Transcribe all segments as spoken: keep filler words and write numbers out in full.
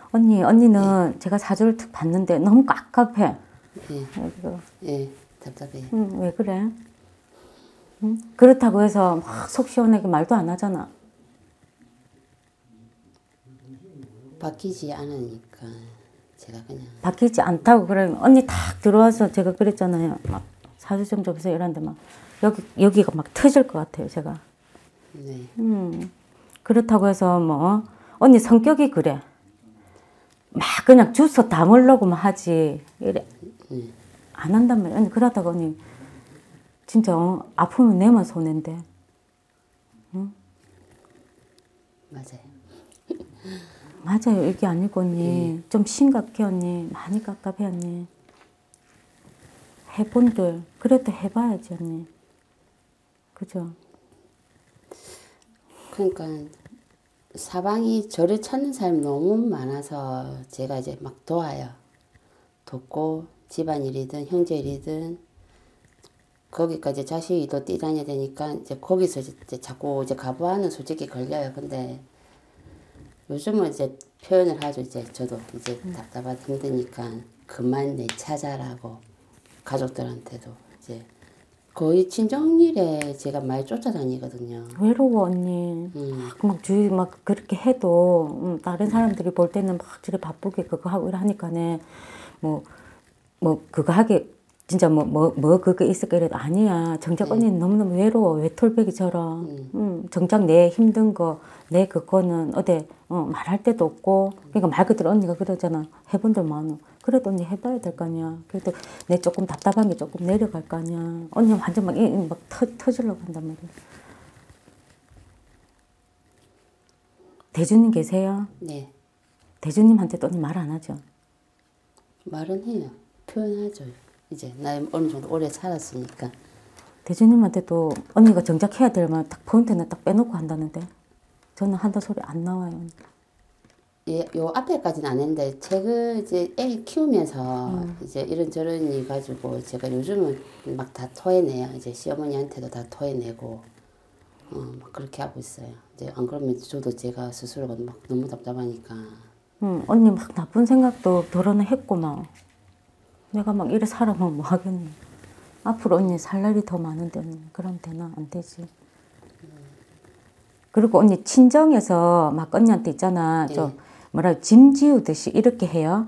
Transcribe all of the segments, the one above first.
언니, 언니는 예. 제가 사주를 툭 봤는데 너무 깝깝해. 예. 예, 답답해. 응, 왜 그래? 응? 그렇다고 해서 막 속 시원하게 말도 안 하잖아. 바뀌지 않으니까 제가 그냥. 바뀌지 않다고 그래. 언니 탁 들어와서 제가 그랬잖아요. 막 사주 좀 줘보세요 이러는데 막 여기, 여기가 막 터질 것 같아요, 제가. 네. 음, 그렇다고 해서 뭐 언니 성격이 그래. 막 그냥 주워 담으려고만 하지. 이래. 네. 안 한단 말이야. 언니 그러다가 언니 진짜 어, 아프면 내만 손해인데. 응? 맞아요. 맞아요. 이게 아니고 언니 음. 좀 심각해 언니. 많이 깝깝해 언니. 해본들 그래도 해봐야지 언니. 그죠? 그러니까 사방이 저를 찾는 사람이 너무 많아서 제가 이제 막 도와요. 돕고 집안일이든 형제일이든 거기까지 자식이 또 뛰다녀야 되니까 이제 거기서 이제 자꾸 이제 가부하는 솔직히 걸려요. 근데 요즘은 이제 표현을 하죠. 이제 저도 이제 음. 답답하고 힘드니까 그만 내 찾아라고 가족들한테도 이제 거의 친정일에 제가 많이 쫓아다니거든요. 외로워 언니. 음. 막 주위 막 그렇게 해도 음, 다른 사람들이 볼 때는 막 저래 바쁘게 그거 하고 이러니까네 뭐 뭐 그거 하게 진짜 뭐 뭐 뭐 그거 있을까 이래도 아니야. 정작 네. 언니는 너무너무 외로워. 외톨배기처럼. 음. 음, 정작 내 힘든 거 내 그거는 어디 어, 말할 데도 없고 그러니까 말 그대로 언니가 그러잖아. 해본들 많아. 그래도 언니 해봐야 될 거 아니야. 그래도 내 조금 답답한 게 조금 내려갈 거 아니야. 언니 완전 막, 막 터, 터지려고 한단 말이야. 대주님 계세요? 네. 대주님한테도 언니 말 안 하죠? 말은 해요. 표현하죠. 이제 나 어느 정도 오래 살았으니까. 대주님한테도 언니가 정작 해야 될 말 딱 포인트는 딱 빼놓고 한다는데 저는 한다 소리 안 나와요. 예, 요 앞에까지는 안 했는데 책을 이제 애 키우면서 음. 이제 이런저런 일 가지고 제가 요즘은 막 다 토해내요. 이제 시어머니한테도 다 토해내고 어, 막 그렇게 하고 있어요. 이제 안 그러면 저도 제가 스스로가 막 너무 답답하니까. 응, 언니 막 나쁜 생각도 덜어는 했고 막 내가 막 이래 살아면 뭐 하겠니. 앞으로 언니 살 날이 더 많은데 언니 그럼 되나? 안 되지. 그리고 언니 친정에서 막 언니한테 있잖아. 네. 좀 뭐라 짐 지우듯이 이렇게 해요?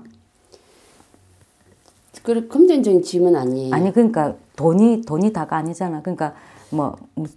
그 금전적인 짐은 아니에요. 아니 그러니까 돈이 돈이 다가 아니잖아. 그러니까 뭐,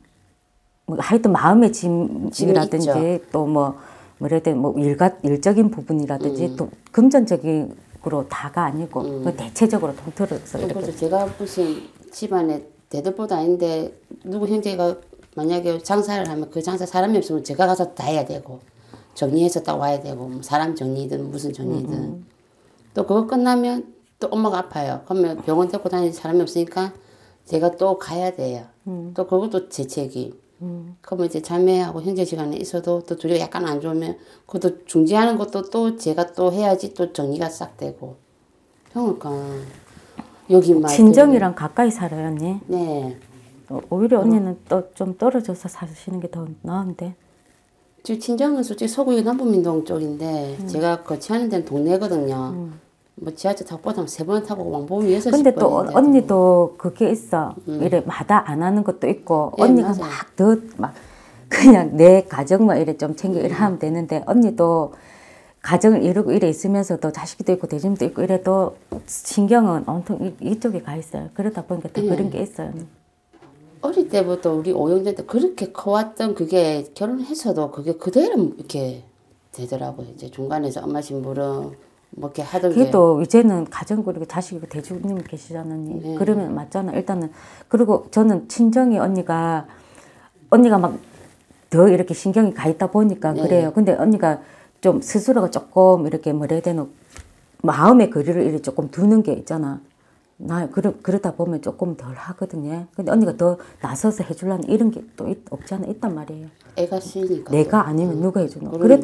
뭐 하여튼 마음의 짐이라든지 또 뭐 뭐라 해야 뭐 일가 일적인 부분이라든지 음. 또 금전적으로 다가 아니고 음. 대체적으로 통틀어서 이렇게. 그래서 제가 무슨 집안에 대들보도 아닌데 누구 형제가 만약에 장사를 하면 그 장사 사람이 없으면 제가 가서 다 해야 되고 정리해서 딱 와야 되고 뭐 사람 정리든 무슨 정리든 음. 또 그거 끝나면 또 엄마가 아파요. 그러면 병원 데리고 다니는 사람이 없으니까 제가 또 가야 돼요. 음. 또 그것도 제 책임. 음. 그러면 이제 자매하고 형제 시간에 있어도 또 둘이 약간 안 좋으면 그것도 중지하는 것도 또 제가 또 해야지 또 정리가 싹 되고. 그러니까 여기 말 친정이랑 가까이 살아요 언니? 네. 오히려 언니는 또 좀 떨어져서 사시는 게 더 나은데. 저 친정은 솔직히 서구 남부민동 쪽인데 음. 제가 거치하는 데는 동네거든요. 음. 뭐 지하철 타고 보다 세 번 타고 왕복이 여섯 시 근데 또 언니도 그게 있어. 음. 이래 마다 안 하는 것도 있고 예, 언니가 막 더 막 그냥 내 가정만 이래 좀 챙겨 이래 하면 되는데 언니도 가정을 이루고 이래 있으면서도 자식도 있고 대중도 있고 이래도 신경은 온통 이, 이쪽에 가 있어요. 그러다 보니까 또 예. 그런 게 있어요. 어릴 때부터 우리 오형제 때 그렇게 커왔던 그게 결혼해서도 그게 그대로 이렇게 되더라고요. 이제 중간에서 엄마 신부름 뭐 이렇게 하던 게. 그래도 이제는 가정 그리고 자식이고 대주님 계시잖아요. 네. 그러면 맞잖아. 일단은 그리고 저는 친정이 언니가 언니가 막 더 이렇게 신경이 가 있다 보니까 네. 그래요. 근데 언니가 좀 스스로가 조금 이렇게 뭐라 해야 되나 마음의 거리를 이렇게 조금 두는 게 있잖아. 나 그러, 그러다 보면 조금 덜 하거든요. 근데 언니가 더 나서서 해주려는 이런 게 또 없지 않아 있단 말이에요. 애가 쓰니까. 내가 아니면 음. 누가 해주노. 그래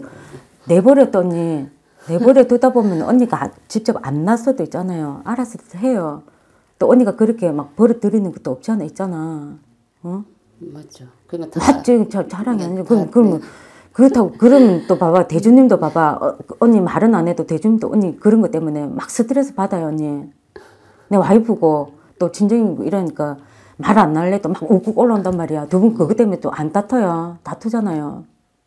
내버렸더니 내버려 두다 보면 언니가 직접 안 나서도 있잖아요. 알아서 해요. 또 언니가 그렇게 막 버릇들이는 것도 없지 않아 있잖아. 어? 맞죠. 그러니까 다 맞죠. 자, 자랑이 아니죠. 그럼 그러면 그렇다고 그러면 또 봐봐 대주님도 봐봐 어, 언니 말은 안 해도 대주님도 언니 그런 것 때문에 막 스트레스 받아요 언니. 내 와이프고 또 친정이고 이러니까 말 안 할래 또 막 욱욱 올라온단 말이야. 두 분 그것 때문에 또 안 다퉈요. 다투잖아요.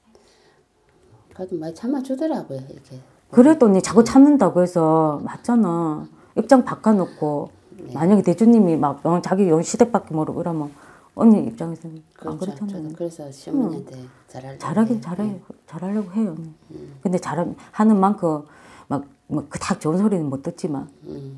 그래도 많이 참아주더라고요 이렇게. 그래도 언니 자꾸 참는다고 해서 맞잖아. 입장 바꿔놓고 네. 만약에 대주님이 막 어, 자기 영 시댁밖에 모르고 이러면 언니 입장에서는 그렇죠. 안 그렇잖아요. 저도 그래서 시어머니한테 응. 잘하려고 잘하긴 잘해 네. 잘하려고 해요. 언니. 음. 근데 잘 하는 만큼 막 뭐 그닥 좋은 소리는 못 듣지만 음.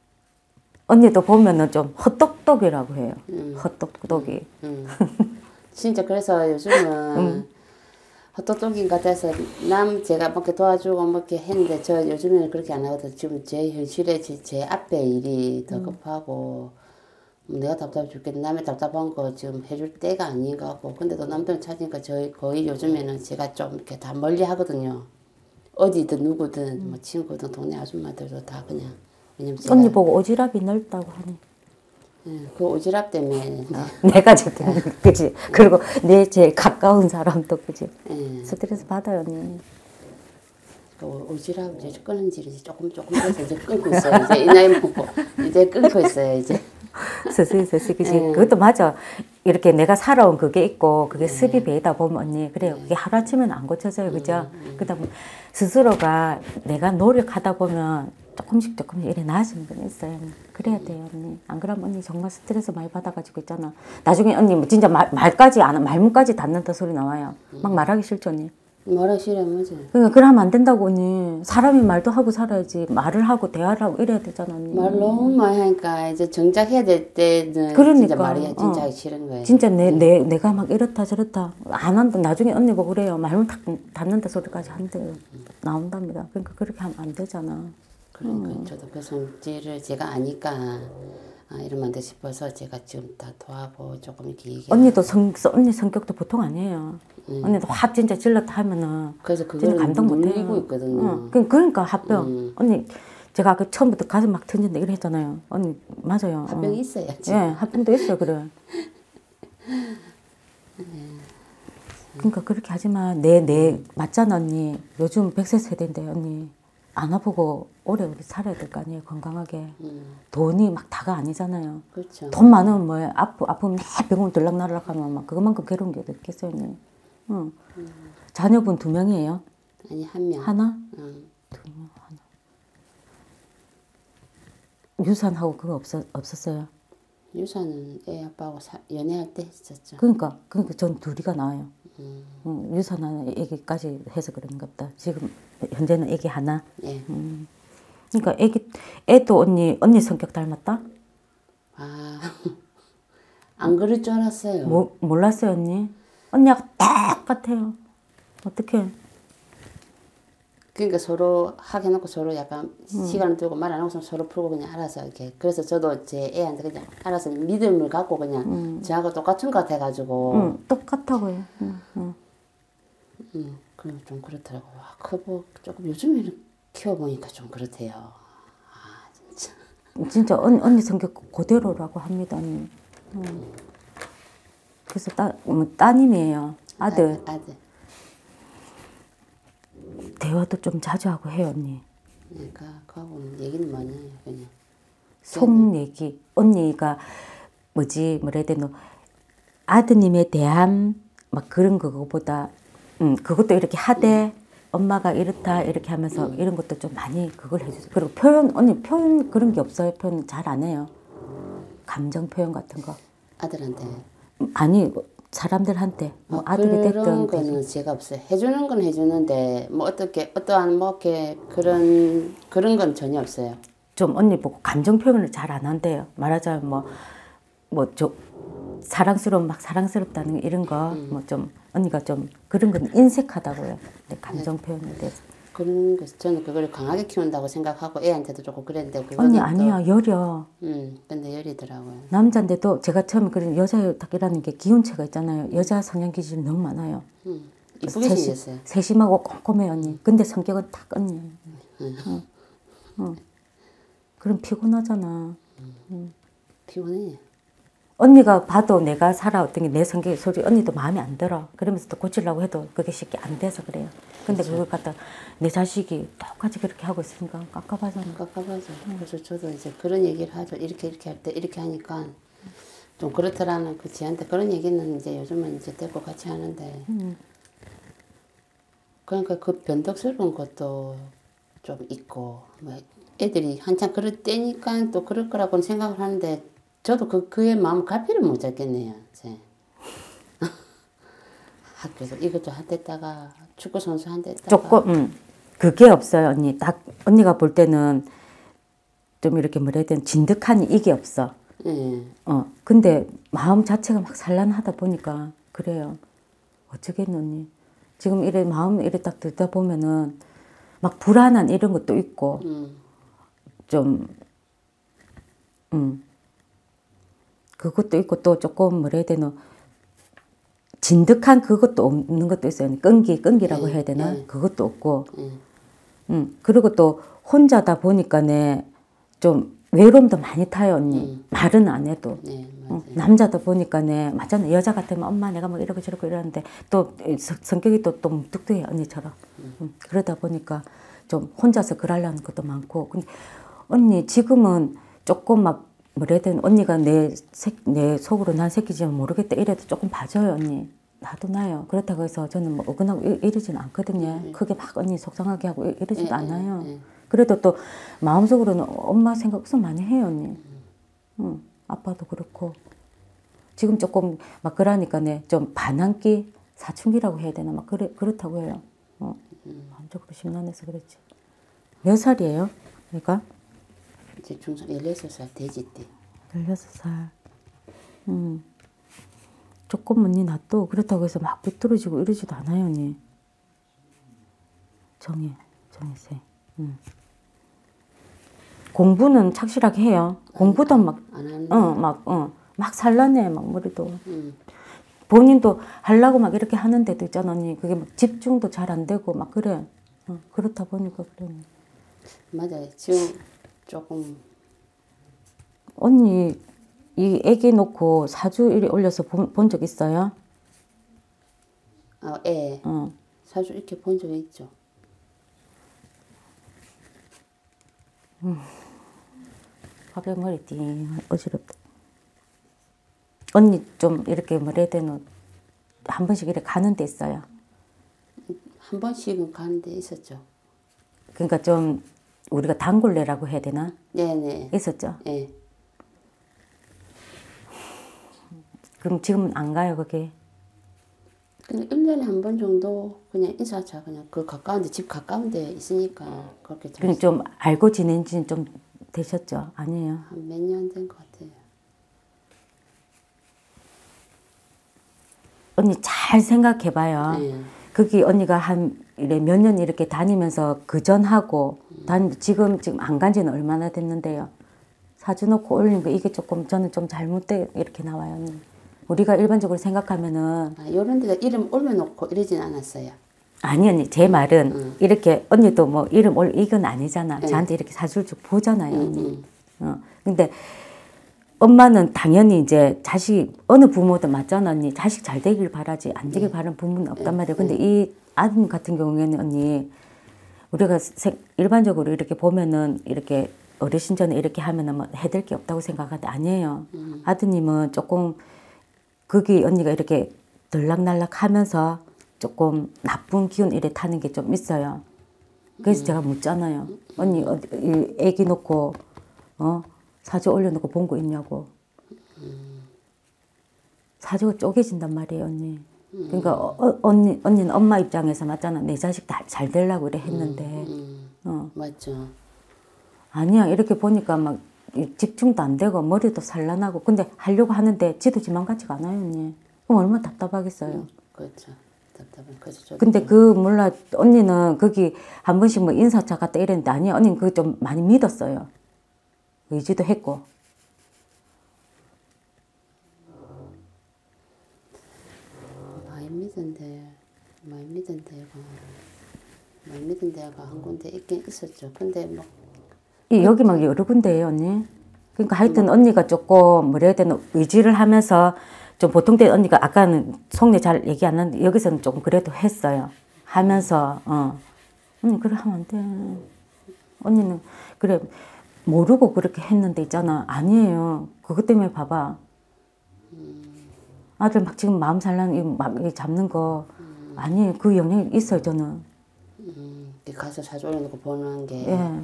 언니도 보면은 좀 헛똑똑이라고 해요. 음. 헛똑똑이. 음. 음. 진짜 그래서 요즘은 음. 헛똑똑인 것 같아서 남 제가 뭐 이렇게 도와주고 뭐 이렇게 했는데 저 요즘에는 그렇게 안 하거든. 지금 제 현실에 제, 제 앞에 일이 더 급하고 음. 내가 답답해 죽겠는데 남의 답답한 거 지금 해줄 때가 아닌 것 같고 근데도 남들은 찾으니까 저희 거의 요즘에는 제가 좀 이렇게 다 멀리 하거든요. 어디든 누구든 음. 뭐 친구든 동네 아줌마들도 다 그냥 왜냐면 제가 언니 보고 오지랖이 넓다고 하네. 네, 그 오지랖 때문에 아, 내가 제일 그지. 그리고 내 제일 가까운 사람도 그지. 네. 스트레스 받아요 언니. 그 오지랖 이제 끊은 지를 조금 조금 해서 이제 끊고 있어요. 이제 이 나이 먹고 이제 끊고 있어요 이제. 서서히 서서히 그지. 네. 그것도 맞아. 이렇게 내가 살아온 그게 있고 그게 습이 배이다 보면 언니 그래요. 그게 하루아침에는 안 고쳐져요 그죠. 음, 음. 그러다 보면 스스로가 내가 노력하다 보면 조금씩 조금씩 이래 나아지는 건 있어요. 그래야 돼요 언니. 안 그러면 언니 정말 스트레스 많이 받아가지고 있잖아. 나중에 언니 뭐 진짜 말, 말까지 안 말문까지 닿는다 소리 나와요. 막 말하기 싫죠 언니. 말하기 싫어 맞아. 그러니까 그러면 안 된다고 언니. 사람이 말도 하고 살아야지. 말을 하고 대화를 하고 이래야 되잖아 언니. 말 너무 많이 하니까 이제 정작 해야 될 때는 그러니까. 진짜 말이 진짜 어. 하기 싫은 거예요. 진짜 내, 응. 내, 내가 막 이렇다 저렇다 안 한다. 나중에 언니 보고 그래요. 말문 닿, 닿는다 소리까지 한대요. 나온답니다. 그러니까 그렇게 하면 안 되잖아. 그러니까 음. 저도 그 성질을 제가 아니까 아, 이러면 안 돼 싶어서 제가 지금 다 도와고 조금 이렇게 얘기하고. 언니도 성, 언니 성격도 보통 아니에요. 음. 언니도 확 진짜 질렀다 하면은 그래서 그걸 감당 못해요. 있거든요. 어, 그러니까 합병. 음. 언니 제가 아까 처음부터 가슴 막 터진다 이래 했잖아요. 언니 맞아요. 합병이 어. 있어야지. 예, 합병도 있어요 그래. 그러니까 그렇게 하지만 내, 내 맞잖아 언니. 요즘 백 세 세대인데 언니. 안아보고 오래오래 살아야 될 거 아니에요 건강하게. 음. 돈이 막 다가 아니잖아요. 그렇죠. 돈 많으면 뭐예요. 아프, 아프면 내 병원 들락날락 하면 막 그것만큼 괴로운 게 어딨겠어요. 응. 음. 자녀분 두 명이에요? 아니 한 명. 하나? 응. 두 명, 하나. 유산하고 그거 없었, 없었어요? 유산은 애 아빠하고 사, 연애할 때 했었죠. 그러니까 그러니까 전 둘이가 나와요. 음. 음, 유산하는 애기까지 해서 그런가 보다. 지금 현재는 애기 하나. 예. 음. 그러니까 애기 애도 언니 언니 성격 닮았다? 아, 안 그럴 줄 알았어요. 뭐, 몰랐어요 언니? 언니하고 똑같아요. 어떡해. 그러니까 서로 하게 놓고 서로 약간 음. 시간을 두고 말 안 하고 서로 풀고 그냥 알아서 이렇게. 그래서 저도 제 애한테 그냥 알아서 믿음을 갖고 그냥 음. 저하고 똑같은 것 같아가지고. 응, 똑같다고요. 응, 응. 음, 그럼 좀 그렇더라고요. 아, 그거 조금 요즘에는 키워보니까 좀 그렇대요. 아, 진짜. 진짜 언, 언니 성격 그대로라고 합니다, 언니. 응. 그래서 따, 뭐, 따님이에요. 아들. 아, 아들. 대화도 좀 자주 하고 해요, 언니. 그러니까 그하고는 얘기는 많이 해요, 그냥. 속 얘기. 언니가 뭐지, 뭐라 해야 되노. 아드님에 대한 막 그런 거보다 음, 그것도 이렇게 하되 음. 엄마가 이렇다 이렇게 하면서 음. 이런 것도 좀 많이 그걸 해주세요. 그리고 표현, 언니 표현 그런 게 없어요. 표현 잘 안 해요. 감정 표현 같은 거. 아들한테? 아니 사람들한테 뭐 아, 아들이 됐든 그런 거는 제가 없어요. 해주는 건 해주는데 뭐 어떻게 어떠한 뭐 이렇게 그런 그런 건 전혀 없어요. 좀 언니 보고 감정 표현을 잘 안 한대요. 말하자면 뭐 뭐 저 사랑스러운 막 사랑스럽다는 이런 거 뭐 좀 음. 언니가 좀 그런 건 인색하다고요. 근데 감정 표현에 대해서. 그런 거 저는 그걸 강하게 키운다고 생각하고 애한테도 조금 그랬는데 언니 아니야 여려. 음 근데 여리더라고요. 남자인데도 제가 처음에 그런 여자 닭이라는 게 기운체가 있잖아요. 여자 성향 기질이 너무 많아요. 음 이쁘게 생겼어요. 세심하고 꼼꼼해요 언니. 근데 성격은 딱 언니예요. 음. 어. 어. 그럼 피곤하잖아. 음. 음. 피곤해. 언니가 봐도 내가 살아왔던 게 내 성격이 솔직히 언니도 마음에 안 들어. 그러면서 또 고치려고 해도 그게 쉽게 안 돼서 그래요. 근데 그렇죠. 그걸 갖다 내 자식이 똑같이 그렇게 하고 있으니까 깝깝하잖아. 깝깝하죠. 음. 그래서 저도 이제 그런 얘기를 하죠. 이렇게 이렇게 할 때 이렇게 하니까 좀 그렇더라는 그 지한테 그런 얘기는 이제 요즘은 이제 데리고 같이 하는데 음. 그러니까 그 변덕스러운 것도 좀 있고 뭐 애들이 한참 그럴 때니까 또 그럴 거라고는 생각을 하는데 저도 그 그의 마음 갈피를 못 잡겠네요. 이제. 학교에서 이것도 한댔다가 축구 선수 한댔다가 조금 음, 그게 없어요 언니. 딱 언니가 볼 때는 좀 이렇게 뭐라 해야 되나 진득한 이게 없어. 네. 어 근데 마음 자체가 막 산란하다 보니까 그래요. 어쩌겠노 언니. 지금 이래 마음 이래 딱 듣다 보면은 막 불안한 이런 것도 있고 음. 좀 음. 그것도 있고 또 조금 뭐라 해야 되나 진득한 그것도 없는 것도 있어요. 끈기, 끈기라고 네, 해야 되나? 네. 그것도 없고 네. 음, 그리고 또 혼자다 보니까네 좀 외로움도 많이 타요 언니. 음. 말은 안 해도 네, 어, 남자다 보니까네 맞잖아. 여자 같으면 엄마 내가 뭐 이러고 저러고 이러는데 또 성격이 또, 또 묵뚝뚝해 언니처럼 음. 음, 그러다 보니까 좀 혼자서 그러려는 것도 많고 근데 언니 지금은 조금 막 뭐라 해야 되나 언니가 내, 새, 내 속으로 난 새끼지만 모르겠다 이래도 조금 봐줘요 언니. 나도 나요. 그렇다고 해서 저는 뭐 어긋나고 이러지는 않거든요. 네. 크게 막 언니 속상하게 하고 이러지도 네, 않아요. 네, 네. 그래도 또 마음속으로는 엄마 생각 우선 많이 해요 언니. 음. 응, 아빠도 그렇고 지금 조금 막 그러니까네 좀 반항기 사춘기라고 해야 되나 막 그래, 그렇다고 해요. 어, 음. 마음적으로 심란해서 그랬지. 몇 살이에요? 그러니까? 이제 중상 열여섯 살 돼지 때. 열여섯 살. 음. 조금 언니 놔도 그렇다고 해서 막 비뚤어지고 이러지도 않아요 언니. 정해, 정해세. 음. 공부는 착실하게 해요. 아니, 공부도 막, 어, 막, 어, 막 산란해 막 머리도. 음. 본인도 하려고 막 이렇게 하는데도 있잖아 언니. 그게 막 집중도 잘 안 되고 막 그래. 어, 그렇다 보니까 그래. 맞아요. 지금 조금 언니 이 애기 놓고 사주 이리 올려서 본 적 있어요? 아, 예. 어. 사주 이렇게 본 적이 있죠. 음. 갑자기 머리띠 어지럽다. 언니 좀 이렇게 뭐라 해야 되나 한 번씩 이렇게 가는 데 있어요? 한 번씩은 가는 데 있었죠. 그러니까 좀 우리가 단골레라고 해야 되나? 네네. 있었죠? 네. 그럼 지금은 안 가요 그게? 그냥 일 년에 한 번 정도 그냥 인사차 그냥 그 가까운데 집 가까운데 있으니까 그렇게 그럼 좀 알고 지낸 지는 좀 되셨죠? 아니에요? 한 몇 년 된 것 같아요. 언니 잘 생각해봐요. 네. 거기 언니가 한 이래 몇 년 이렇게 다니면서 그 전하고 음. 단 지금 지금 안 간 지는 얼마나 됐는데요. 사주 놓고 올린 거 이게 조금 저는 좀 잘못돼 이렇게 나와요. 언니. 우리가 일반적으로 생각하면은 아, 이런 데다 이름 올려놓고 이러진 않았어요. 아니 언니 제 말은 음. 이렇게 언니도 뭐 이름 올 이건 아니잖아. 네. 저한테 이렇게 사주를 쭉 보잖아요. 언니. 음, 음. 어. 근데 엄마는 당연히 이제 자식 어느 부모도 맞잖아 언니. 자식 잘 되길 바라지 안 되길 네. 바라는 부모는 없단 네. 말이에요. 근데 네. 이 아들 같은 경우에는 언니 우리가 세, 일반적으로 이렇게 보면은 이렇게 어르신 전에 이렇게 하면은 뭐 해될 게 없다고 생각하는데 아니에요. 음. 아드님은 조금 거기 언니가 이렇게 들락날락 하면서 조금 나쁜 기운 이래 타는 게 좀 있어요. 그래서 음. 제가 묻잖아요. 언니 어디 애기 놓고 어 사주 올려놓고 본 거 있냐고. 음. 사주가 쪼개진단 말이에요 언니. 음. 그러니까 어, 어, 언니, 언니는 엄마 입장에서 맞잖아. 내 자식 다 잘 되려고 이래 했는데. 음. 음. 어. 맞죠. 아니야 이렇게 보니까 막 집중도 안 되고 머리도 산란하고 근데 하려고 하는데 지도 지만 같지가 않아요 언니. 그럼 얼마나 답답하겠어요. 음, 그렇죠. 답답한 거죠. 근데 그 몰라 언니는 거기 한 번씩 뭐 인사차 갔다 이랬는데 아니야 언니는 그거 좀 많이 믿었어요. 의지도 했고. 많이 믿은데 많이 믿은 데가 많이 믿은 데가 한 군데 있긴 있었죠. 근데 뭐 이 여기 막 여러 군데예요 언니. 그러니까 하여튼 언니가 조금 뭐라 해야 되나 의지를 하면서 좀 보통 때 언니가 아까는 속내 잘 얘기 안 하는데 여기서는 조금 그래도 했어요. 하면서 어 언니 그래 하면 안 돼. 언니는 그래 모르고 그렇게 했는데 있잖아. 아니에요. 그것 때문에 봐봐. 아들 막 지금 마음 살라는 막 잡는 거 아니에요. 그 영향이 있어요 저는. 음, 가서 자주 올려놓고 보는 게. 예.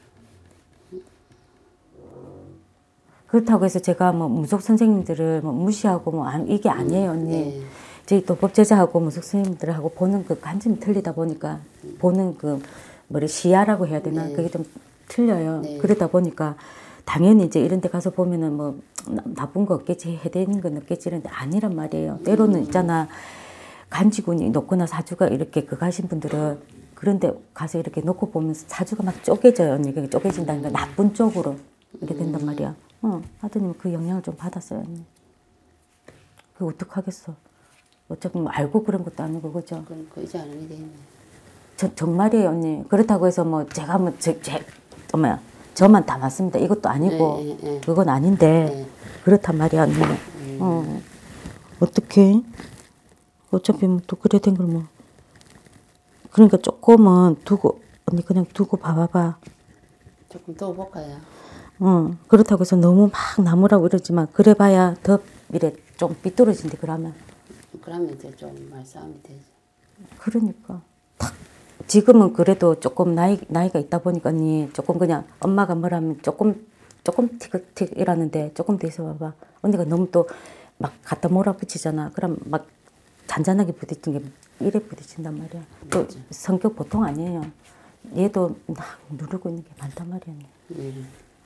그렇다고 해서 제가 뭐 무속 선생님들을 뭐 무시하고 뭐 이게 아니에요 언니. 네. 저희 도법 제자하고 무속 선생님들하고 보는 그 관점이 틀리다 보니까 보는 그 뭐래 시야라고 해야 되나 네. 그게 좀 틀려요. 네. 그러다 보니까 당연히 이제 이런 데 가서 보면은 뭐 나, 나쁜 거 없겠지 해대는 건 없겠지 이런데 아니란 말이에요. 때로는 있잖아 간지군이 높거나 사주가 이렇게 그 가신 분들은 그런데 가서 이렇게 놓고 보면서 사주가 막 쪼개져요 언니. 그게 쪼개진다는 건 나쁜 쪽으로 이렇게 된단 말이야. 어, 아드님 그 영향을 좀 받았어요 언니. 그 어떡하겠어. 어차피 뭐 알고 그런 것도 아니고 그죠? 그러니까 이제 안 하게 되네. 저, 정말이에요 언니. 그렇다고 해서 뭐 제가 뭐 제, 제, 뭐야 저만 다 맞습니다. 이것도 아니고 네, 네, 네. 그건 아닌데 네. 그렇단 말이야 언니. 음. 어. 어떡해? 어차피 뭐 또 그래 된 걸 뭐. 그러니까 조금은 두고 언니 그냥 두고 봐봐봐. 조금 더 볼까요? 어. 그렇다고 해서 너무 막 나무라고 이러지만 그래봐야 더 이래 좀 삐뚤어진대 그러면. 그러면 이제 좀 말싸움이 되지. 그러니까 탁 지금은 그래도 조금 나이 나이가 있다 보니까 언니 조금 그냥 엄마가 뭐라면 조금 조금 티격틱 이라는데 조금 더 있어 봐봐. 언니가 너무 또 막 갖다 몰아붙이잖아. 그럼 막 잔잔하게 부딪힌 게 이래 부딪힌단 말이야. 또 성격 보통 아니에요. 얘도 막 누르고 있는 게 많단 말이야. 음.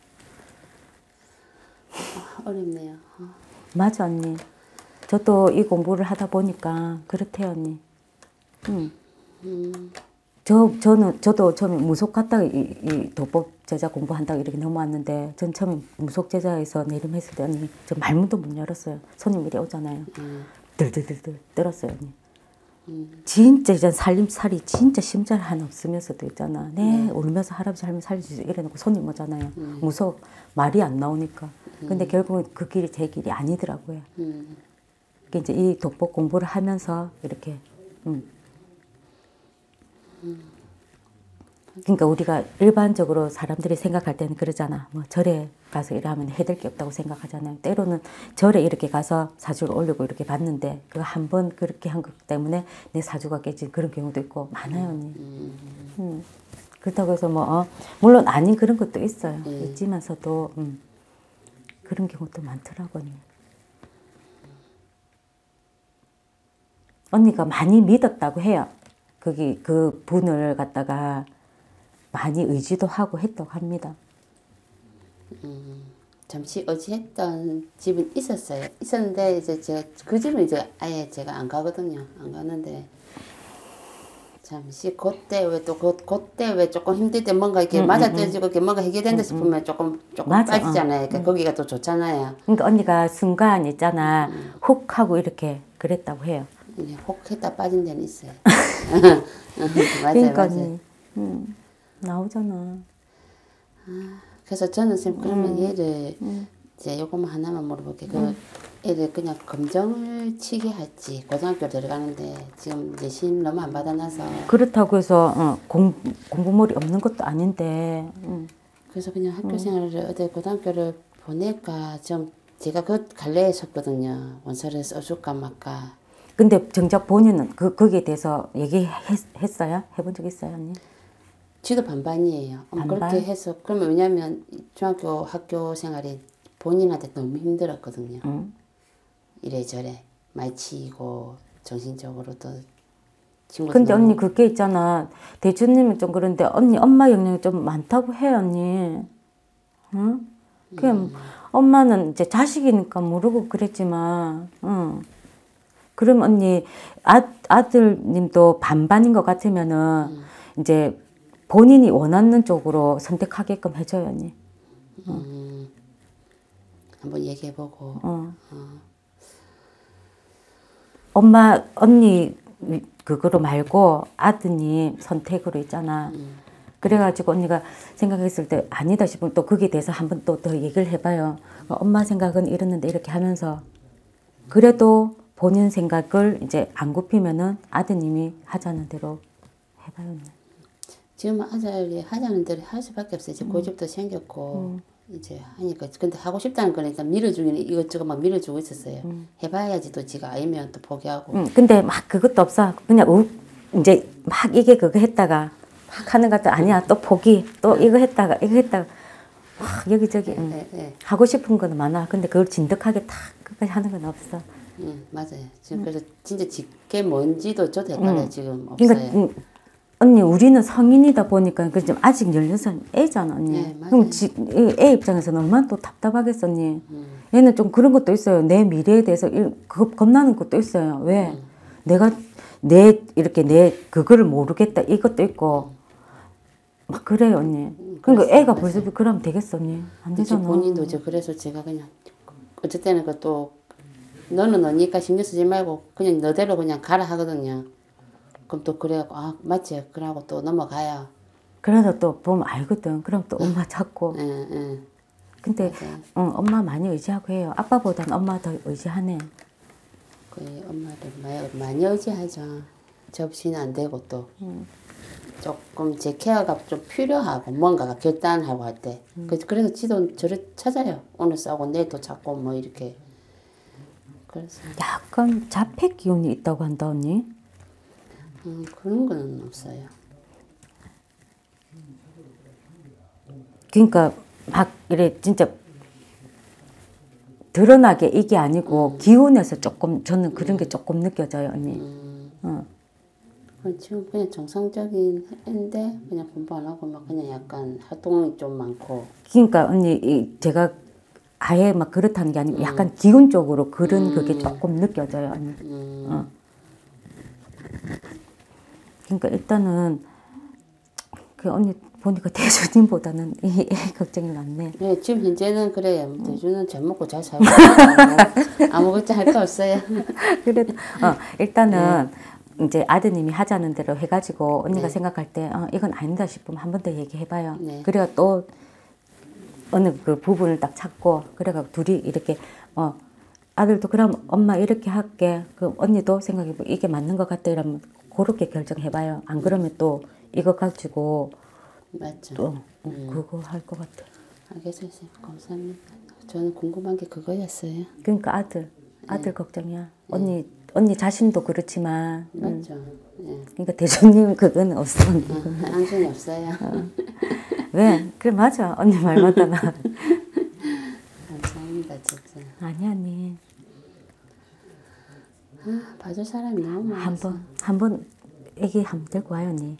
아, 어렵네요. 어. 맞아 언니. 저도 이 공부를 하다 보니까 그렇대요 언니. 응. 음. 저 저는 저도 처음에 무속 갔다가 이, 이 도법 제자 공부한다고 이렇게 넘어왔는데 전 처음에 무속 제자에서 내림했을 때 언니 저 말문도 못 열었어요. 손님들이 오잖아요. 음. 들들들들 떨었어요 언니. 음. 진짜 이제 살림살이 진짜 심잘 하나 없으면서도 있잖아. 네, 네. 울면서 할아버지 할머니 살려주세요 이래놓고 손님 오잖아요. 음. 무속 말이 안 나오니까. 근데 결국은 그 길이 제 길이 아니더라고요. 음. 그게 이제 이 도법 공부를 하면서 이렇게 음. 그러니까 우리가 일반적으로 사람들이 생각할 때는 그러잖아. 뭐 절에 가서 일하면 해될 게 없다고 생각하잖아요. 때로는 절에 이렇게 가서 사주를 올리고 이렇게 봤는데 그 한 번 그렇게 한 것 때문에 내 사주가 깨진 그런 경우도 있고 많아요, 언니. 음. 그렇다고 해서 뭐 어, 물론 아닌 그런 것도 있어요. 음. 있지만서도 음, 그런 경우도 많더라고요. 언니. 언니가 많이 믿었다고 해요. 거기 그 분을 갖다가 많이 의지도 하고 했다고 합니다. 음. 잠시 의지했던 집은 있었어요. 있었는데 이제 제가 그 집은 이제 아예 제가 안 가거든요. 안 가는데 잠시 그때 왜 또 그, 그때 왜 조금 힘들 때 뭔가 이렇게 음, 맞아떨어지고 이렇게 뭔가 해결된다 싶으면 조금 조금 맞아, 빠지잖아요. 어. 그러니까 거기가 또 좋잖아요. 그러니까 언니가 순간 있잖아 훅 하고 이렇게 그랬다고 해요. 이제 혹 했다 빠진 데는 있어요. 맞아요, 그러니까 맞아요. 언니 음, 나오잖아. 그래서 저는 쌤 그러면 음. 얘를 이제 요것만 하나만 물어볼게요. 그 애를 그냥 검정을 치게 할지 고등학교 들어가는데 지금 이제 신 너무 안 받아놔서 그렇다고 해서 어, 공, 공부머리 없는 것도 아닌데 음. 그래서 그냥 학교 생활을 어디 고등학교를 보낼까 좀 제가 그 갈래에 섰거든요. 원서를 써줄까 말까. 근데 정작 본인은 그, 거기에 대해서 얘기했어요? 해본 적 있어요 언니? 지도 반반이에요. 어, 반반? 그렇게 해서 그러면 왜냐면 중학교 학교 생활이 본인한테 너무 힘들었거든요. 응? 이래저래 말치고 정신적으로도 친구들 근데 너무- 언니 그게 있잖아. 대주님은 좀 그런데 언니 엄마 영향이 좀 많다고 해 언니. 응? 그냥 엄마는 이제 자식이니까 모르고 그랬지만, 응. 그럼 언니 아, 아들님도 반반인 것 같으면은 음. 이제 본인이 원하는 쪽으로 선택하게끔 해줘요 언니. 음, 한번 얘기해보고 어. 어. 엄마 언니 그거로 말고 아드님 선택으로 있잖아. 음. 그래가지고 언니가 생각했을 때 아니다 싶으면 또 거기에 대해서 한번 또 더 얘기를 해봐요. 엄마 생각은 이랬는데 이렇게 하면서 그래도 본인 생각을 이제 안 굽히면은 아드님이 하자는 대로 해봐요. 언니. 지금 아들이 하자는 대로 할 수밖에 없어요. 이제 음. 고집도 생겼고 음. 이제 하니까 근데 하고 싶다는 거니까 밀어주기는 이것저것 막 밀어주고 있었어요. 음. 해봐야지 또 지가 아니면 또 포기하고. 응, 근데 막 그것도 없어. 그냥 우, 이제 막 이게 그거 했다가 막 하는 것도 아니야. 또 포기. 또 이거 했다가 이거 했다가 막 여기저기 응. 네, 네. 하고 싶은 거는 많아. 근데 그걸 진득하게 탁 끝까지 하는 건 없어. 응, 맞아요. 지금 그래서 진짜 집게 뭔지도 저도 헷갈려요. 응. 지금 없어요. 그러니까 응, 언니 우리는 성인이다 보니까 그 좀 아직 열여섯 애잖아 언니. 네, 맞아요. 그럼 지, 애 입장에서는 얼마나 또 답답하겠어 언니. 음. 얘는 좀 그런 것도 있어요. 내 미래에 대해서 일, 겁, 겁나는 것도 있어요. 왜? 음. 내가 내 이렇게 내 그거를 모르겠다 이것도 있고 막 그래요 언니. 그러니까 애가 맞아요. 벌써 그러면 되겠어 언니. 안 이제 되잖아. 본인도 이제 그래서 제가 그냥 어쩔 때는 그또 너는 너니까 신경 쓰지 말고 그냥 너대로 그냥 가라 하거든요. 그럼 또 그래갖고 아 맞지 그러고 또 넘어가요. 그래도 또 보면 알거든. 그럼 또 엄마 찾고. 응, 응. 근데 맞아요. 응, 엄마 많이 의지하고 해요. 아빠보다는 엄마 더 의지하네. 그 엄마를 많이, 많이 의지하죠. 접시는 안 되고 또 음. 조금 제 케어가 좀 필요하고 뭔가가 결단하고 할 때. 음. 그 그래서 지도 저를 찾아요. 오늘 싸고 내일 또 찾고 뭐 이렇게. 그래서 약간 자폐 기운이 있다고 한다 언니. 음, 그런 거는 없어요. 그러니까 막 이래 진짜 드러나게 이게 아니고 음. 기운에서 조금 저는 그런 게 조금 느껴져요 언니. 음, 어. 그럼 지금 그냥 정상적인 애인데 그냥 공부 안 하고 막 그냥 약간 활동이 좀 많고. 그러니까 언니 이 제가 아예 막 그렇다는 게 아니고 음. 약간 기운적으로 그런 음. 그게 조금 느껴져요 언니. 음, 어. 그러니까 일단은 그 언니 보니까 대주님보다는 이 애 걱정이 많네. 네, 지금 현재는 그래요. 대주는 잘 먹고 잘 살고 아무- 아무것도 할 거 없어요. 그래도 어, 일단은 이제 아드님이 하자는 대로 해가지고 언니가 네. 생각할 때 어, 이건 아니다 싶으면 한 번 더 얘기해봐요. 네. 그래가 또 어느 그 부분을 딱 찾고 그래가 둘이 이렇게 어 아들도 그럼 엄마 이렇게 할게. 그 언니도 생각해보 이게 맞는 것 같다 이러면 그렇게 결정해봐요. 안 그러면 또 이거 가지고 맞죠. 또 어, 그거 할 것 같아. 알겠어요. 감사합니다. 저는 궁금한 게 그거였어요. 그러니까 아들 아들 걱정이야. 언니 언니 자신도 그렇지만 음, 맞죠. 예. 그러니까 대주님 그건 없어. 언니. 어, 안심이 없어요. 왜? 그래 맞아. 언니 말 맞잖아. 감사합니다. 진짜. 아니 아니. 아, 봐줄 사람이 너무 많아서. 한번 한번 애기 한번 데리고 와요 언니.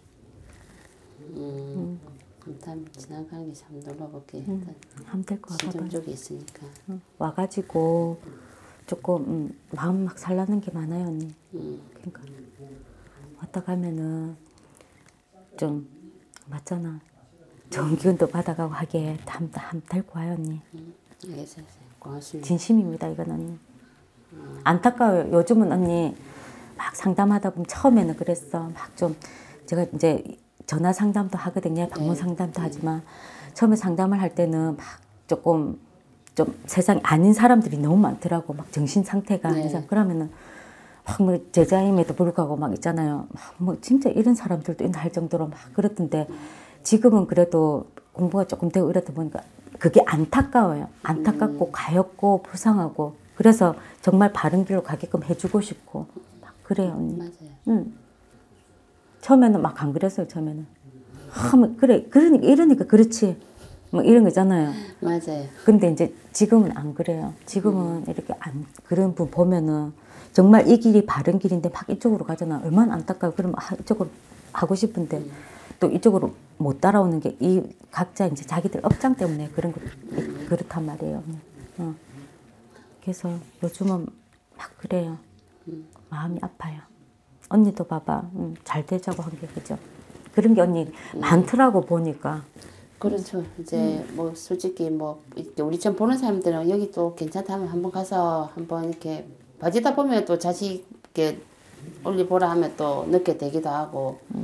음, 일단 지나가는 게 참 놀라볼게. 음, 일단 한번 데리고 와봐봐. 시점 쪽에 있으니까. 응. 와가지고 조금 음, 마음 막 살라는 게 많아요 언니. 음, 그러니까 왔다 가면은 좀 맞잖아. 좋은 기운도 받아가고 하게 한번 한번 데리고 와요 언니. 음, 알겠어요. 고맙습니다. 진심입니다 이건 언니. 안타까워요. 요즘은 언니 막 상담하다 보면 처음에는 그랬어. 막 좀 제가 이제 전화 상담도 하거든요. 방문 네. 상담도 하지만 처음에 상담을 할 때는 막 조금 좀 세상 아닌 사람들이 너무 많더라고. 막 정신 상태가 네. 아닌 사람. 그러면은 막 뭐 제자임에도 불구하고 막 있잖아요. 막 뭐 진짜 이런 사람들도 있나 할 정도로 막 그랬던데 지금은 그래도 공부가 조금 되고 이러다 보니까 그게 안타까워요. 안타깝고 가엾고 불쌍하고 그래서 정말 바른 길로 가게끔 해주고 싶고 막 그래요 언니. 맞아요. 응. 처음에는 막 안 그랬어요. 처음에는. 아, 뭐 그래 그러니까 이러니까 그렇지. 뭐 이런 거잖아요. 맞아요. 근데 이제 지금은 안 그래요. 지금은 이렇게 안 그런 분 보면은 정말 이 길이 바른 길인데 막 이쪽으로 가잖아. 얼마나 안타까워. 그러면 아, 이쪽으로 하고 싶은데 음. 또 이쪽으로 못 따라오는 게 이 각자 이제 자기들 업장 때문에 그런 거 그렇단 말이에요. 어. 그래서 요즘은 막 그래요. 마음이 아파요. 언니도 봐봐. 음, 잘 되자고 한 게 그죠. 그런 게 언니 많더라고 보니까. 그렇죠. 이제 뭐 솔직히 뭐 이렇게 우리처럼 보는 사람들은 여기 또 괜찮다면 한번 가서 한번 이렇게 봐주다 보면 또 자식께 올리보라 하면 또 늦게 되기도 하고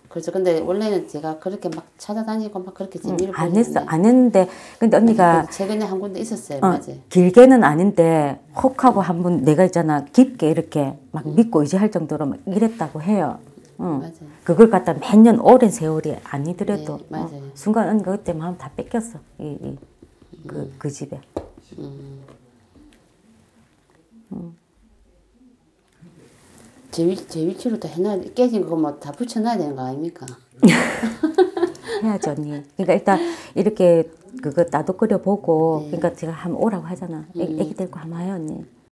그래서 근데 원래는 제가 그렇게 막 찾아다니고 막 그렇게 재미를 안 보는 했어, 안 했는데, 근데 언니가 최근에 한 군데 있었어요. 어, 맞아요. 길게는 아닌데 혹하고 한 번 내가 있잖아 깊게 이렇게 막 믿고 의지할 정도로 막 이랬다고 해요. 응. 맞아요. 그걸 갖다 몇 년 오랜 세월이 아니더라도 네, 맞아요. 어, 순간 언니가 그때 마음 다 뺏겼어. 이, 이, 그, 음. 그 집에. 음. 제, 위, 제 위치로 또 해놔야 깨진 거 뭐 다 붙여놔야 되는 거 아닙니까? 해야죠, 언니. 그러니까 일단 이렇게 그거 나도 끓여보고, 네. 그러니까 제가 한번 오라고 하잖아. 애, 음. 애기 데리고 한번 와요, 언니.